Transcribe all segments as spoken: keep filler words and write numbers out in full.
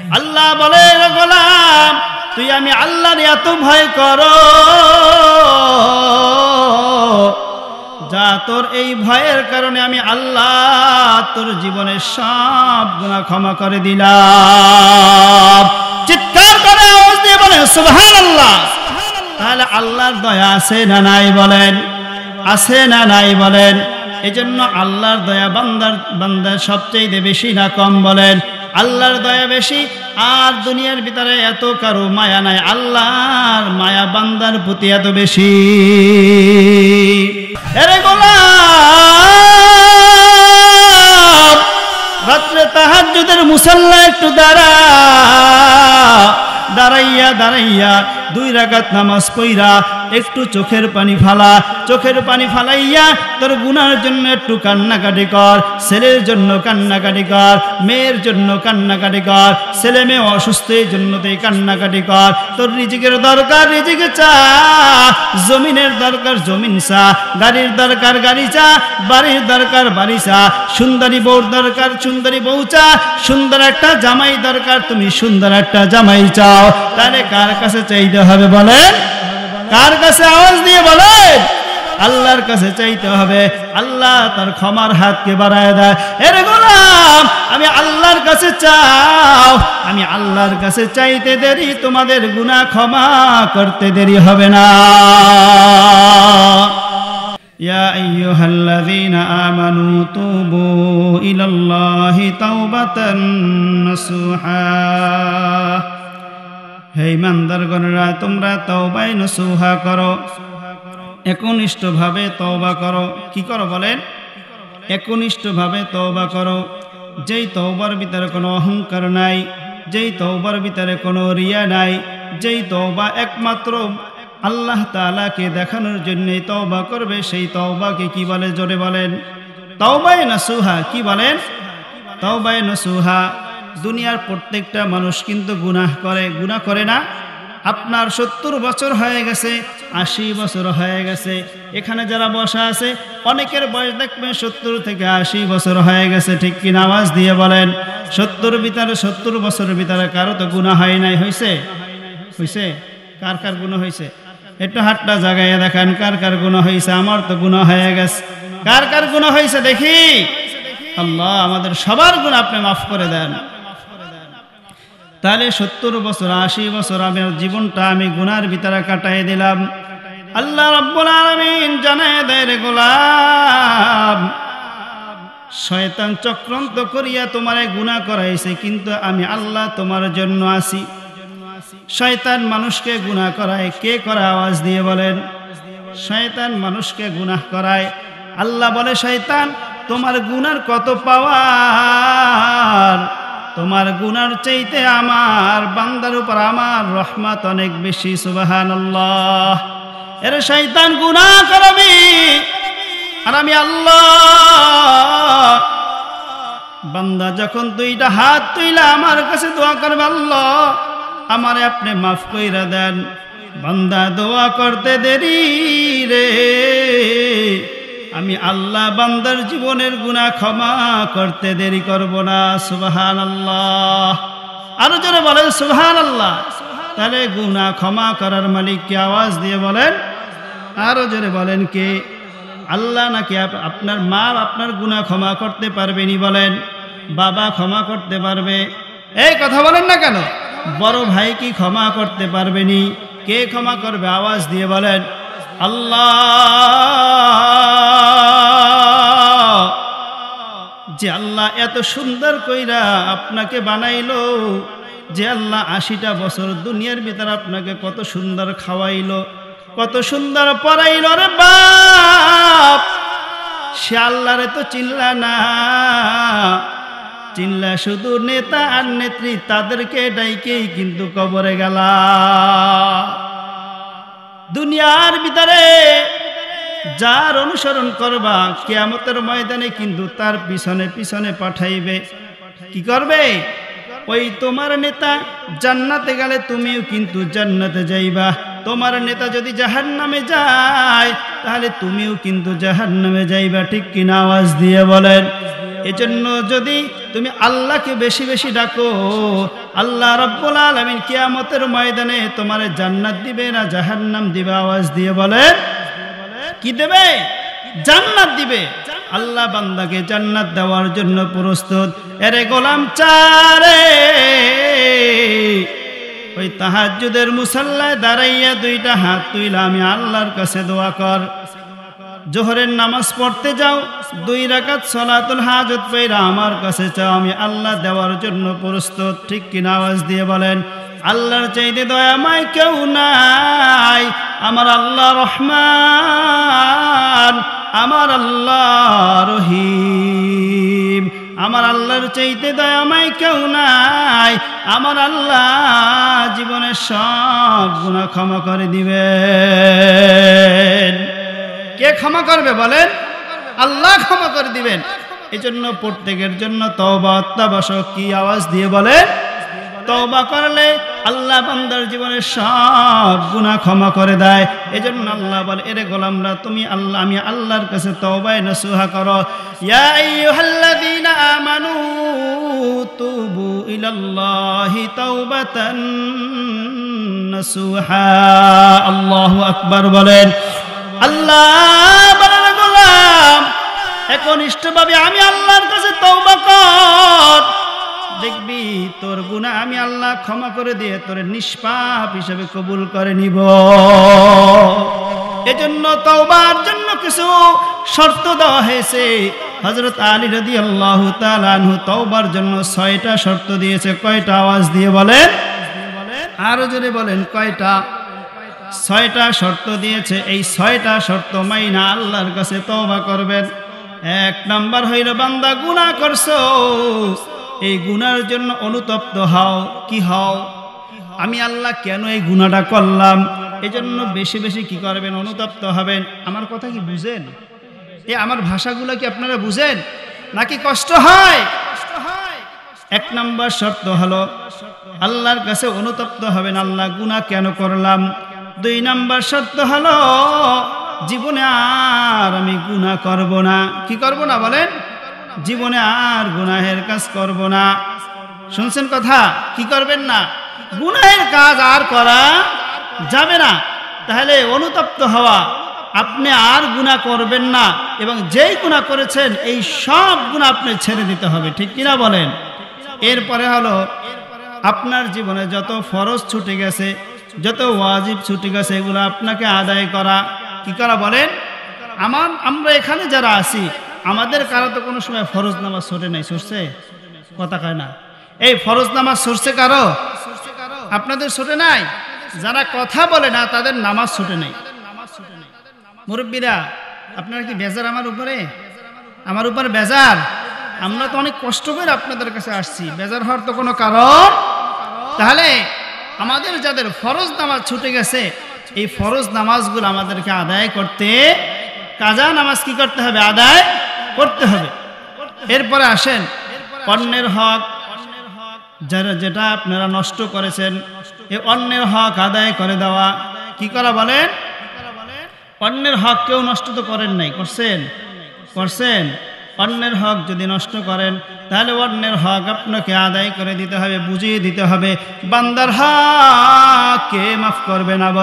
আল্লাহ বলে গোলাম তুই আমি আল্লাহর এত ভয় করো, যা তোর এই ভয়ের কারণে আমি আল্লাহ তোর জীবনের সব গুনাহ ক্ষমা করে দিলাম। চিৎকার করে আওয়াজ দিয়ে বলেন সুবহানাল্লাহ। তাহলে আল্লাহর দয়া আছে না নাই বলেন? আছে না নাই বলেন? এজন্য আল্লাহর দয়া বান্দার বান্দার সবচেয়ে বেশি না কম বলেন? আল্লাহর দয়া বেশি। আর দুনিয়ার ভিতরে এত কারো মায়া নাই, আল্লাহর মায়া বান্দার প্রতি এত বেশি। আরে গোলাম রাত্রে তাহাজ্জুদের মুসাল্লা একটু দাঁড়া, দাঁড়াইয়া দাঁড়াইয়া দুই রাকাত নামাজ পড়া একটু চোখের পানি ফালা, চোখের পানি ফালাইয়া তোর গুনার জন্য একটু কান্নাকাটি কর, ছেলের জন্য কান্নাকাটি কর, মেয়ের জন্য কান্নাকাটি কর, ছেলে মেয়ে অসুস্থের জন্য তুই কান্নাকাটি কর, তোর রিজিকের দরকার রিজিক চা, জমিনের দরকার জমিন চা, গাড়ির দরকার গাড়ি চা, বাড়ির দরকার বাড়ি চা, সুন্দরী বউর দরকার সুন্দরী বউ চা, সুন্দর একটা জামাই দরকার তুমি সুন্দর একটা জামাই চাও। তাহলে কার কাছে চাইতে হবে বলেন? কার কাছে? আওয়াজ দিয়ে বলেন। আল্লাহর কাছে চাইতে হবে। আল্লাহ তার ক্ষমার হাতকে বাড়ায় দেয়। এর গোলাম আমি আল্লাহর কাছে চাও, আমি আল্লাহর কাছে চাইতে দেরি তোমাদের গুনাহ ক্ষমা করতে দেরি হবে না। ইয়া আইয়ুহাল্লাযীনা আমানু তুবু ইলাল্লাহি তাওবাতান নাসুহা। হে ইমানদারগণরা তোমরা তওবা নসুহা করো, একনিষ্ঠভাবে তওবা করো। কি করো বলেন? একনিষ্ঠভাবে তওবা করো। যেই তওবার ভিতরে কোনো অহংকার নাই, যেই তওবার ভিতরে কোনো রিয়া নাই, যেই তওবা একমাত্র আল্লাহ তাআলাকে দেখানোর জন্যই তওবা করবে, সেই তওবাকে কি বলে? জোরে বলেন। তওবায়ে নসুহা। কি বলেন? তওবায়ে নসুহা। দুনিয়ার প্রত্যেকটা মানুষ কিন্তু গুনাহ করে, গুনাহ করে না? আপনার সত্তর বছর হয়ে গেছে, আশি বছর হয়ে গেছে, এখানে যারা বসা আছে অনেকের বয়স দেখবেন সত্তর থেকে আশি বছর হয়ে গেছে, ঠিক কিনা? আওয়াজ দিয়ে বলেন। সত্তর ভিতরে সত্তর বছরের ভিতরে কারো তো গুনাহ হয় নাই? হয়েছে? হয়েছে? কার কার গুনাহ হয়েছে? একটু হাতটা জাগাইয়া দেখান কার কার গুনাহ হয়েছে। আমার তো গুনাহ হয়ে গেছে। কার কার গুনাহ হয়েছে দেখি? আল্লাহ আমাদের সবার গুনাহ আপনি মাফ করে দেন। তাহলে সত্তর বছর আশি বছর আমার জীবনটা আমি গুনার ভিতরে কাটাই দিলাম। আল্লাহ রাব্বুল আলামিন জানায় দেয় রে গোলাম, শয়তান চক্রান্ত করিয়া তোমারে গুনাহ করাইছে, কিন্তু আমি আল্লাহ তোমার জন্য আছি। শয়তান মানুষকে গুনাহ করায়। কে করে? আওয়াজ দিয়ে বলেন। শয়তান মানুষকে গুনাহ করায়। আল্লাহ বলে শয়তান তোমার গুনার কত পাওয়ার, তোমার গুনার চাইতে আমার বান্দার উপর আমার রহমত অনেক বেশি। সুবহানাল্লাহ। এর শয়তান গুনাহ করবি আর আমি আল্লাহ। বান্দা যখন দুইটা হাত তুইলা আমার কাছে দোয়া করবে, আল্লাহ আমারে আপনি মাফ কইরা দেন, বান্দা দোয়া করতে দেরি রে, আমি আল্লাহ বান্দার জীবনের গুনাহ ক্ষমা করতে দেরি করব না। সুবহানাল্লাহ। আরো জোরে বলেন সুবহানাল্লাহ। তাহলে গুনাহ ক্ষমা করার মালিক কে? আওয়াজ দিয়ে বলেন। আরো জোরে বলেন কে? আল্লাহ নাকি আপনার মা আপনার গুনাহ ক্ষমা করতে পারবেনি? বলেন। বাবা ক্ষমা করতে পারবে? এই কথা বলেন না কেন? বড় ভাই কি ক্ষমা করতে পারবেনি? কে ক্ষমা করবে? আওয়াজ দিয়ে বলেন। আল্লাহ। যে আল্লাহ এত সুন্দর কইরা আপনাকে বানাইলো, যে আল্লাহ আশিটা বছর দুনিয়ার ভিতরে আপনাকে কত সুন্দর খাওয়াইলো, কত সুন্দর পড়াইলো রে বাপ, সে আল্লাহরে তো চিনলা না, চিনলা শুধু নেতা আর নেত্রী, তাদেরকে ডাইকেই কিন্তু কবরে গেলা। দুনিয়ার ভিতরে যার অনুসরণ করবা কিয়ামতের ময়দানে কিন্তু তার পিছনে পিছনে পাঠাইবে। কি করবে? ওই তোমার নেতা জান্নাতে গেলে তুমিও কিন্তু জান্নাতে যাইবা, তোমার নেতা যদি জাহান্নামে যায় তাহলে তুমিও কিন্তু জাহান্নামে যাইবা। ঠিক কিনা? আওয়াজ দিয়ে বলেন। এজন্য যদি তুমি আল্লাহকে বেশি বেশি ডাকো, আল্লাহ রাব্বুল আলামিন কিয়ামতের ময়দানে তোমারে জান্নাত দিবে না জাহান্নাম দিবে? আওয়াজ দিয়ে বলেন। কি দেবে? জান্নাত দিবে। আল্লাহ বান্দাকে জান্নাত দেওয়ার জন্য প্রস্তুত। এরে গোলাম চারে, ওই তাহাজ্জুদের মুসাল্লায় দাঁড়াইয়া দুইটা হাত তুইলা আমি আল্লাহর কাছে দোয়া কর। জোহরের নামাজ পড়তে যাও, দুই রাকাত সালাতুল হাজত পড়া আমার কাছে চাও, আমি আল্লাহ দেওয়ার জন্য প্রস্তুত। ঠিক কিনা? আওয়াজ দিয়ে বলেন। আল্লাহর চাইতে দয়াময় কেউ নাই। আমার আল্লাহ রহমান, আমার আল্লাহ রহিম। আমার আল্লাহর চাইতে দয়াময় কেউ নাই। আমার আল্লাহ জীবনের সব গুনাহ ক্ষমা করে দিবেন। কে ক্ষমা করবে বলেন? আল্লাহ ক্ষমা করে দিবেন। এই জন্য প্রত্যেকের জন্য তওবা অত্যাবশ্যক। কি? আওয়াজ দিয়ে বলেন। তওবা করলে আল্লাহ বান্দার জীবনের সব গুনাহ ক্ষমা করে দেয়। এজন্য আল্লাহ বলে, এরে গোলামরা তুমি আল্লাহ আমি আল্লাহর কাছে তওবায়ে নসুহা করো। ইয়া আইয়ুহাল্লাযীনা আমানু তুবু ইলাল্লাহি তাওবাতান নসুহা। আল্লাহু আকবার বলেন। আল্লাহ বলেন, গোলাম একনিষ্ঠভাবে আমি আল্লাহর কাছে তওবা কর, দেখবি তোর গুনাহ আমি আল্লাহ ক্ষমা করে দিয়ে তোর নিষ্পাপ হিসেবে কবুল করে নিব। এজন্য তওবার জন্য কিছু শর্ত দেওয়া হয়েছে। হযরত আলী রাদিয়াল্লাহু তাআলা আনহু তওবার জন্য ছয়টা শর্ত দিয়েছে। কয়টা? আওয়াজ দিয়ে বলেন। আরো জোরে বলেন, কয়টা? ছয়টা শর্ত দিয়েছে। এই ছয়টা শর্ত মাইনা আল্লাহর কাছে তওবা করবেন। এক নাম্বার হইল, বান্দা গুনাহ করছো, এই গুনার জন্য অনুতপ্ত হও। কি হও? আমি আল্লাহ কেন এই গুনাহটা করলাম? এজন্য বেশি বেশি কি করবেন? অনুতপ্ত হবেন। আমার কথা কি বুঝেন? এই আমার ভাষাগুলো কি আপনারা বুঝেন নাকি কষ্ট হয়? এক নাম্বার শর্ত হলো আল্লাহর কাছে অনুতপ্ত হবেন, আল্লাহ গুনাহ কেন করলাম। দুই নাম্বার শর্ত হলো জীবনে আর আমি গুনাহ করব না। কি করব না বলেন? জীবনে আর গুনাহের কাজ করব না। শুনছেন কথা? কি করবেন না? গুনাহের কাজ আর করা যাবে না। তাহলে অনুতপ্ত হওয়া, আপনি আর গুনাহ করবেন না, এবং যেই গুনাহ করেছেন এই সব গুনাহ আপনি ছেড়ে দিতে হবে। ঠিক কিনা বলেন? এরপরে হলো আপনার জীবনে যত ফরজ ছুটে গেছে, যত ওয়াজিব ছুটে গেছে, এগুলো আপনাকে আদায় করা। কি করা বলেন? আমার আমরা এখানে যারা আছি, আমাদের কারো তো কোনো সময় ফরজ নামাজ ছুটে নাই। ছুটছে? কথা কয় না। এই ফরজ নামাজ ছুটছে কারো? আপনাদের ছুটে নাই? যারা কথা বলে না তাদের নামাজ ছুটে নাই। মুরব্বীরা, আপনারা কি বেজার আমার উপরে? আমার উপরে বেজার? আমরা তো অনেক কষ্ট করে আপনাদের কাছে আসছি, বেজার হওয়ার তো কোনো কারণ। তাহলে আমাদের যাদের ফরজ নামাজ ছুটে গেছে, এই ফরজ নামাজগুলো আমাদেরকে আদায় করতে, কাজা নামাজ কি করতে হবে? আদায় করতে হবে। এরপরে আসেন অন্যের হক, যারা যেটা আপনারা নষ্ট করেছেন, এই অন্যের হক আদায় করে দেওয়া। কি করা বলেন? অন্যের হক কেউ নষ্ট তো করেন নাই, করছেন? করছেন? অন্যের হক যদি নষ্ট করেন তাহলে অন্যের হক আপনাকে আদায় করে দিতে হবে, বুঝিয়ে দিতে হবে। বান্দার হক কে মাফ করবে না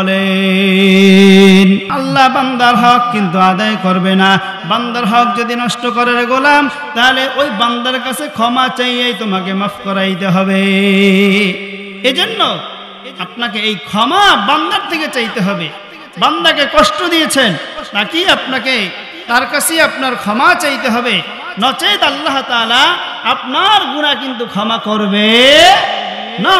বলেন? আল্লাহ বান্দার হক কিন্তু আদায় করবে না। বান্দার হক যদি নষ্ট করে রে গোলাম, তাহলে ওই বান্দার কাছে ক্ষমা চাইয়েই তোমাকে মাফ করাইতে হবে। এজন্য আপনাকে এই ক্ষমা বান্দার থেকে চাইতে হবে। বান্দাকে কষ্ট দিয়েছেন নাকি আপনাকে তার কাছে আপনার ক্ষমা চাইতে হবে, নচেত আল্লাহ তাআলা আপনার গুনাহ কিন্তু ক্ষমা করবে না।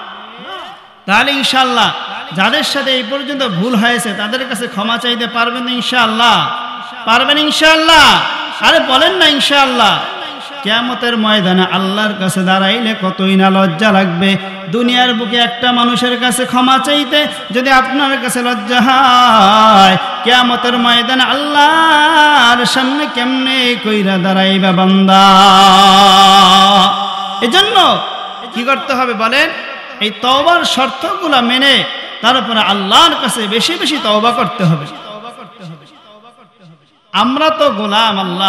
তাহলে ইনশাআল্লাহ যাদের সাথে এই পর্যন্ত ভুল হয়েছে তাদের কাছে ক্ষমা চাইতে পারবেন ইনশাআল্লাহ? পারবেন ইনশাআল্লাহ? আরে বলেন না ইনশাআল্লাহ। কিয়ামতের ময়দানে আল্লাহর কাছে দাঁড়াইলে কতই না লজ্জা লাগবে। দুনিয়ার বুকে একটা মানুষের কাছে ক্ষমা চাইতে যদি আপনার কাছে লজ্জা হয়, কিয়ামতের ময়দানে আল্লাহর সামনে কেমনে কইরা দাঁড়াইবা বান্দা? এজন্য কি করতে হবে বলেন? এই তওবার শর্তগুলো মেনে তারপরে আল্লাহর কাছে বেশি বেশি তওবা করতে হবে। আমরা তো গোলাম আল্লাহর,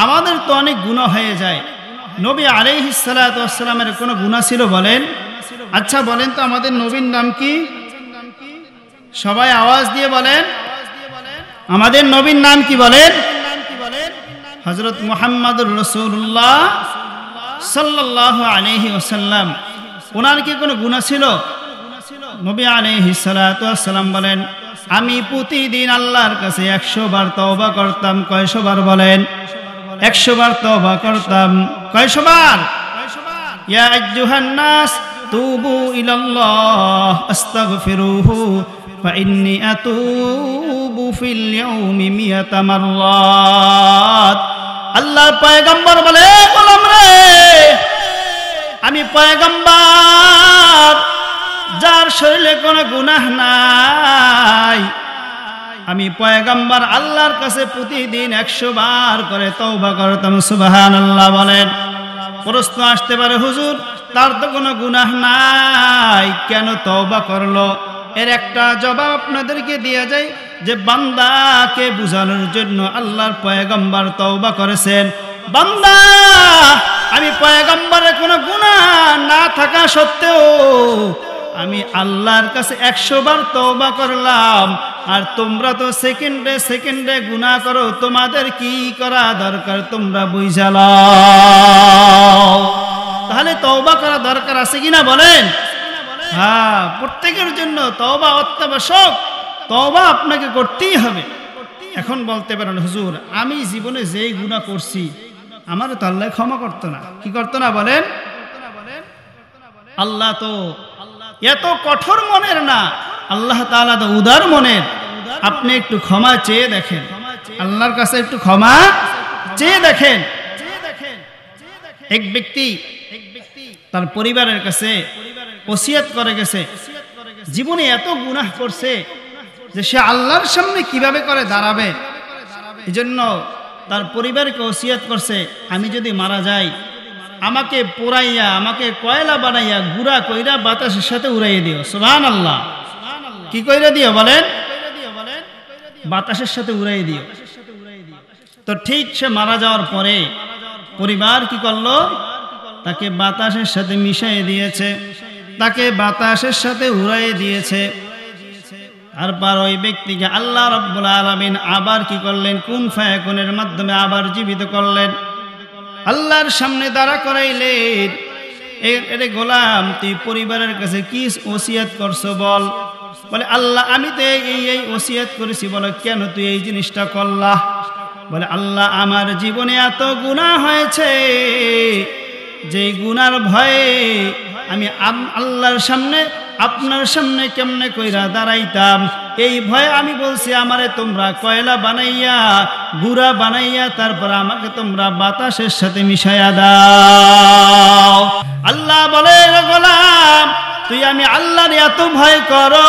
আমাদের তো অনেক গুনাহ হয়ে যায়, নবী আলাইহিস সালাতু ওয়াস সালামের কোনো গুনাহ ছিল বলেন? আচ্ছা বলেন তো আমাদের নবীর নাম কি? সবাই আওয়াজ দিয়ে বলেন, আমাদের নবীর নাম কি বলেন? হযরত মুহাম্মদুর রাসূলুল্লাহ সাল্লাল্লাহু আলাইহি ওয়াসাল্লাম। ওনার কি কোনো গুনাহ ছিল? নবী আলাইহিস সালাতু ওয়াস সালাম বলেন, আমি প্রতিদিন আল্লাহর কাছে একশো বার তওবা করতাম। কয়শো বার বলেন? একশো বার তওবা করতাম। কয়শো বার? ইয়া আইয়ুহান নাস তুবু ইলাল্লাহ আস্তাগফিরুহু ফাইন্নী আতুবু ফিল ইয়াউমি মিয়াতা মাররাত। আল্লাহর পয়গম্বর বলে, গোলাম রে, আমি পয়গম্বর যার শরীরে কোনো গুনাহ নাই, আমি পয়গম্বর আল্লাহর কাছে প্রতিদিন একশো বার করে তওবা করতাম। সুবহানাল্লাহ বলেন। প্রশ্ন আসতে পারে, হুজুর তার তো কোনো গুনাহ নাই, কেন তওবা করলো? এর একটা জবাব আপনাদেরকে দেয়া যায় যে বান্দাকে বুঝানোর জন্য আল্লাহর পয়গম্বর তওবা করেছেন। বান্দা, আমি পয়গম্বরের কোনো গুনাহ না থাকা সত্ত্বেও আমি আল্লাহর কাছে একশো বার তওবা করলাম, আর তোমরা তো সেকেন্ডে সেকেন্ডে গুনাহ করো, তোমাদের কি করা দরকার তোমরা বুঝা লও। তাহলে তওবা করা দরকার আছে কিনা বলেন? হ্যাঁ, প্রত্যেকের জন্য তওবা অত্যাবশ্যক। তওবা আপনাকে করতেই হবে। এখন বলতে পারেন, হুজুর আমি জীবনে যেই গুনাহ করছি আমার তো আল্লাহ ক্ষমা করতো না। কি করতো না বলেন? আল্লাহ তো এত কঠোর মনের না, আল্লাহ তাআলা তো উদার মনের। আপনি একটু ক্ষমা চেয়ে দেখেন, আল্লাহর কাছে একটু ক্ষমা চেয়ে দেখেন। এক ব্যক্তি তার পরিবারের কাছে ওসিয়ত করে গেছে, জীবনে এত গুনাহ করছে যে সে আল্লাহর সামনে কিভাবে করে দাঁড়াবে। এজন্য তার পরিবারকে ওসিয়ত করছে, আমি যদি মারা যাই আমাকে পোড়াইয়া, আমাকে কয়লা বানাইয়া গুড়া কইরা বাতাসের সাথে উড়াইয়া দিও। সুবহানাল্লাহ। কি কইরা দিও বলেন? বাতাসের সাথে উড়াইয়া দিও। তো ঠিক সে মারা যাওয়ার পরে পরিবার কি করলো? তাকে বাতাসের সাথে মিশিয়ে দিয়েছে, তাকে বাতাসের সাথে উড়াইয়ে দিয়েছে। তারপর ওই ব্যক্তিকে আল্লাহ রাব্বুল আলামিন আবার কি করলেন? কুন ফায়াকুনের মাধ্যমে আবার জীবিত করলেন, আল্লাহর সামনে দাঁড়া করাইলেন। এরে গোলাম, তুই পরিবারের কাছে কি ওসিয়ত করছো বল? বলে, আল্লাহ আমি তো এই এই ওসিয়ত করেছি। বলে, কেন তুই এই জিনিসটা করলা? বলে, আল্লাহ আমার জীবনে এত গুনাহ হয়েছে, যে গুনার ভয়ে আমি আল্লাহর সামনে আপনার সামনে কেমনে কইরা দাঁড়াইতাম, এই ভয়ে আমি বলছি আমারে তোমরা কয়লা বানাইয়া গুড়া বানাইয়া তারপর আমাকে তোমরা বাতাসের সাথে মিশাইয়া দাও। আল্লাহ বলে, গোলাম তুই আমি আল্লাহর এত ভয় করো,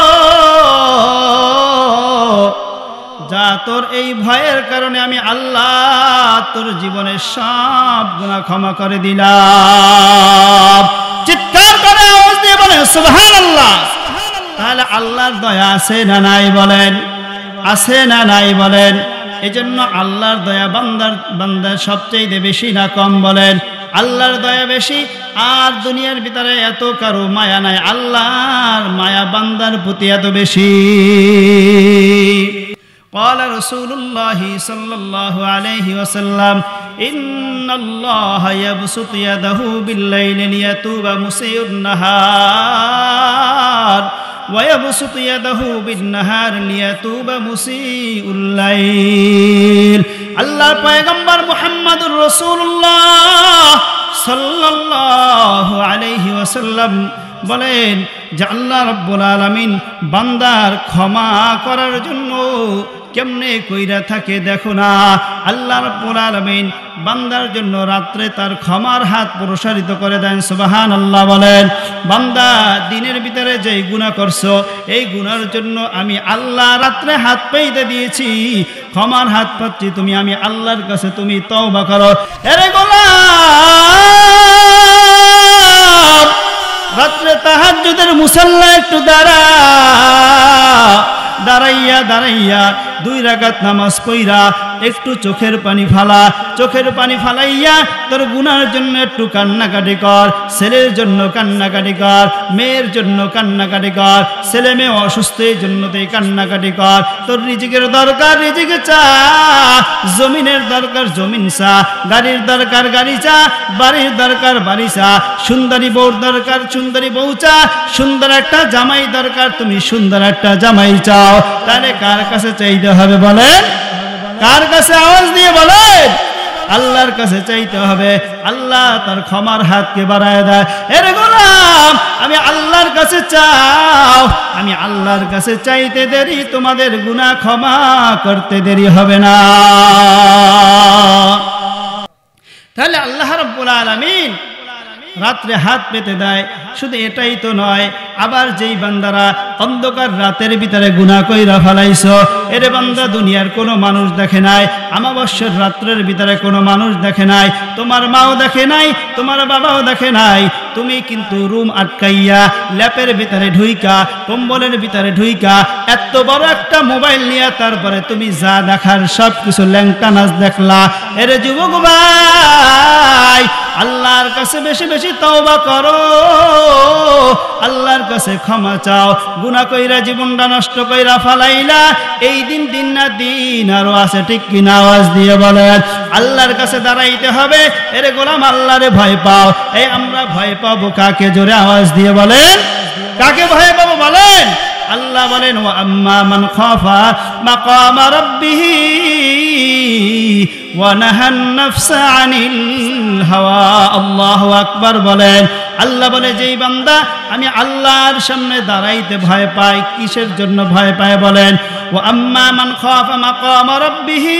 যা তোর এই ভয়ের কারণে আমি আল্লাহ তোর জীবনের সব গুনাহ ক্ষমা করে দিলাম। চিৎকার করে আওয়াজ দিয়ে বলেন সুবহানাল্লাহ। তাহলে আল্লাহর দয়া আছে না নাই বলেন? আছে না নাই বলেন? এজন্য আল্লাহর দয়া বান্দার বান্দার সবচেয়ে বেশি না কম বলেন? আল্লাহর দয়া বেশি। আর দুনিয়ার ভিতরে এত কারো মায়া নাই, আল্লাহর মায়া বান্দার প্রতি এত বেশি। قال رسول الله صلى الله عليه وسلم إن الله يبسط يده بالليل ليتوب مسيء النهار ويبسط يده بالنهار ليتوب مسيء الليل। আল্লাহর পয়গম্বর মুহাম্মদুর রাসূলুল্লাহ সাল্লাল্লাহু আলাইহি ওয়াসাল্লাম বলেন যে আল্লাহ রাব্বুল আলামিন বান্দার ক্ষমা করার জন্য কেমনে কইরা থাকে দেখো না। আল্লাহ রাব্বুল আলামিন বান্দার জন্য রাত্রে তার ক্ষমার হাত প্রসারিত করে দেন। সুবহানাল্লাহ বলেন। বান্দা দিনের ভিতরে যেই গুনাহ করছো, এই গুনার জন্য আমি আল্লাহ রাত্রে হাত পেইতে দিয়েছি, ক্ষমার হাত পাচ্ছি তুমি আমি আল্লাহর কাছে, তুমি তওবা করো। এরে গোলাম, রাত্রে তাহাজ্জুদের মুসাল্লা একটু দাঁড়া, দাঁড়াইয়া দাঁড়াইয়া দুই রাকাত নামাজ পড়া একটু চোখের পানি ফালা, চোখের পানি ফালাইয়া তোর গুনার জন্য একটু কান্নাকাটি কর, ছেলের জন্য কান্নাকাটি কর, মেয়ের জন্য কান্নাকাটি কর, ছেলে মেয়ে অসুস্থের জন্য তুই কান্নাকাটি কর, তোর রিজিকের দরকার রিজিক চা, জমিনের দরকার জমিন চা, গাড়ির দরকার গাড়ি চা, বাড়ির দরকার বাড়ি চা, সুন্দরী বউর দরকার সুন্দরী বউ চা, সুন্দর একটা জামাই দরকার তুমি সুন্দর একটা জামাই চাও। তাহলে কার কাছে চাইতে হবে বলেন? কার কাছে? আওয়াজ দিয়ে বলেন। আল্লাহর কাছে চাইতে হবে। আল্লাহ তার ক্ষমার হাতকে বাড়ায় দেয়। এর গোলাম আমি আল্লাহর কাছে চাও, আমি আল্লাহর কাছে চাইতে দেরি তোমাদের গুনাহ ক্ষমা করতে দেরি হবে না। তাহলে আল্লাহ রাব্বুল আলামিন রাত্রে হাত পেতে দেয়। শুধু এটাই তো নয়, আবার যেই বান্দারা অন্ধকার রাতের ভিতরে গুনাহ কইরা ফেলাইছো, এরে বান্দা দুনিয়ার কোনো মানুষ দেখে নাই, আমাবস্যার রাত্রের ভিতরে কোনো মানুষ দেখে নাই, তোমার মাও দেখে নাই, তোমার বাবাও দেখে নাই, তুমি কিন্তু রুম আটকাইয়া ল্যাপের ভিতরে ঢুইকা কম্বলের ভিতরে ঢুইকা এত বড় একটা মোবাইল নিয়ে তারপরে তুমি যা দেখার সব কিছু ল্যাংটা নাচ দেখলা। এরে যুবক ভাই, আল্লাহর কাছে বেশি বেশি তওবা করো, আল্লাহর কাছে ক্ষমা চাও। গুনাহ কইরা জীবনটা নষ্ট কইরা ফালাইলা, এই দিন দিন না দিন আরো আছে, ঠিক কিনা? আওয়াজ দিয়ে বলেন। আল্লাহর কাছে দাঁড়াইতে হবে। এরে গোলাম আল্লাহরে ভয় পাও। এই আমরা ভয় পাবো কাকে? জোরে আওয়াজ দিয়ে বলেন। কাকে ভয় পাবো বলেন? আল্লাহ বলেন ওয়া আম্মা মান খাফা মাকামা রাব্বিহি ওয়া নাহান নাফসা আনিল হাওয়া। আল্লাহু আকবার বলেন। আল্লাহ বলে যেই বান্দা আমি আল্লাহর সামনে দাঁড়াইতে ভয় পাই, কিসের জন্য ভয় পায় বলেন? ওয়া আম্মা মান খাফা মাকামা রাব্বিহি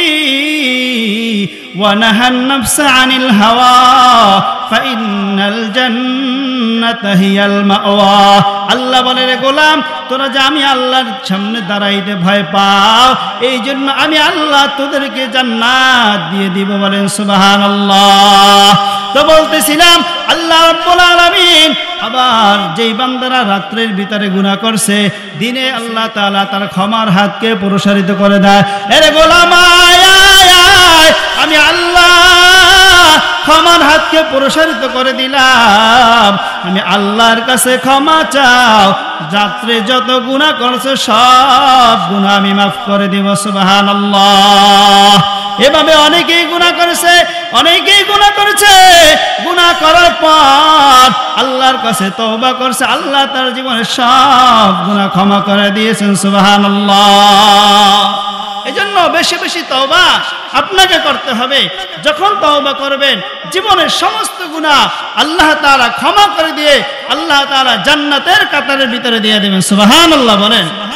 ওয়া নাহান নাফসা আনিল হাওয়া ফাইন্নাল জান্নাতা হিয়াল মাওয়া। আল্লাহ বলে রে গোলাম, তোরা যে আমি আল্লাহর সামনে দাঁড়াইতে ভয় পাও, এই জন্য আমি আল্লাহ তোদেরকে জান্নাত দিয়ে দিব। বলেন সুবহানাল্লাহ। তো বলতেছিলাম আল্লাহ রাব্বুল আলামিন আবার যেই বান্দারা রাত্রের ভিতরে গুনাহ করছে, দিনে আল্লাহ তাআলা তার ক্ষমার হাতকে প্রসারিত করে দেয়। এরে গোলাম আয় আয় আয়, আমি আল্লাহ ক্ষমার হাতকে প্রসারিত করে দিলাম, আমি আল্লাহর কাছে ক্ষমা চাও। রাত্রে যত গুনাহ করছে সব গুনাহ আমি মাফ করে দিব। সুবহানাল্লাহ। এভাবে অনেকেই গুনাহ করেছে, অনেকেই গুনাহ করেছে। গুনাহ করার পর আল্লাহর কাছে তওবা করছে, আল্লাহ তার জীবনের সব গুনাহ ক্ষমা করে দিয়েছেন। সুবহানাল্লাহ। এজন্য বেশি বেশি তওবা আপনাকে করতে হবে। যখন তওবা করবেন জীবনের সমস্ত গুনাহ আল্লাহ তাআলা ক্ষমা করে দিয়ে আল্লাহ তাআলা জান্নাতের কাতারের ভিতরে দিয়ে দেবেন। সুবহানাল্লাহ বলেন।